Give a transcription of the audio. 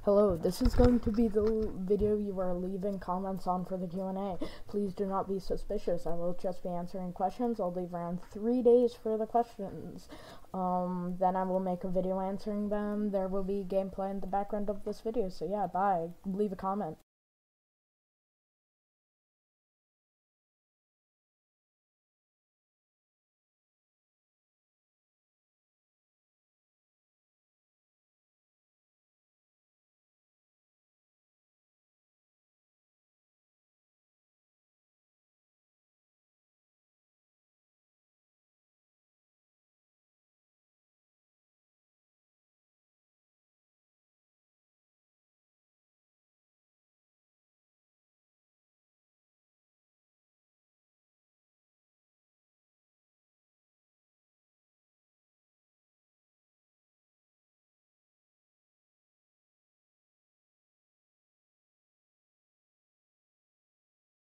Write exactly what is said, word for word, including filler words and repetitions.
Hello, this is going to be the video you are leaving comments on for the Q and A. Please do not be suspicious. I will just be answering questions. I'll leave around three days for the questions. Um, then I will make a video answering them. There will be gameplay in the background of this video. So yeah, bye. Leave a comment.